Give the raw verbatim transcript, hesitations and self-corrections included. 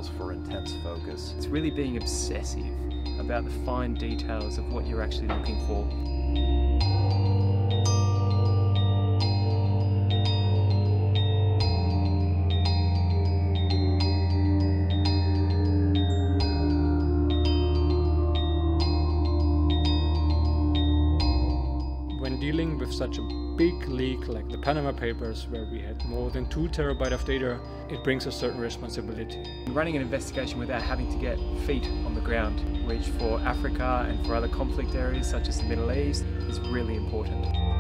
calls for intense focus. It's really being obsessive about the fine details of what you're actually looking for. When dealing with such a big leak like the Panama Papers, where we had more than two terabytes of data, it brings a certain responsibility. Running an investigation without having to get feet on the ground, which for Africa and for other conflict areas such as the Middle East is really important.